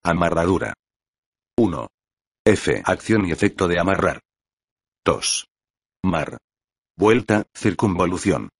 Amarradura. 1. F. Acción y efecto de amarrar. 2. Mar. Vuelta, circunvolución.